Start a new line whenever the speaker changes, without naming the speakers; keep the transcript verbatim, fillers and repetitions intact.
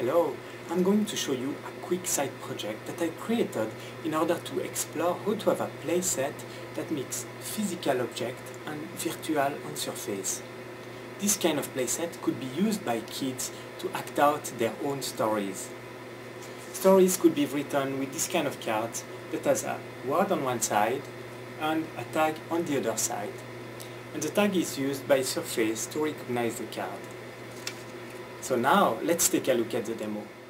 Hello, I'm going to show you a quick side project that I created in order to explore how to have a playset that mixes physical object and virtual on surface. This kind of playset could be used by kids to act out their own stories. Stories could be written with this kind of card that has a word on one side and a tag on the other side. And the tag is used by surface to recognize the card. So now, let's take a look at the demo.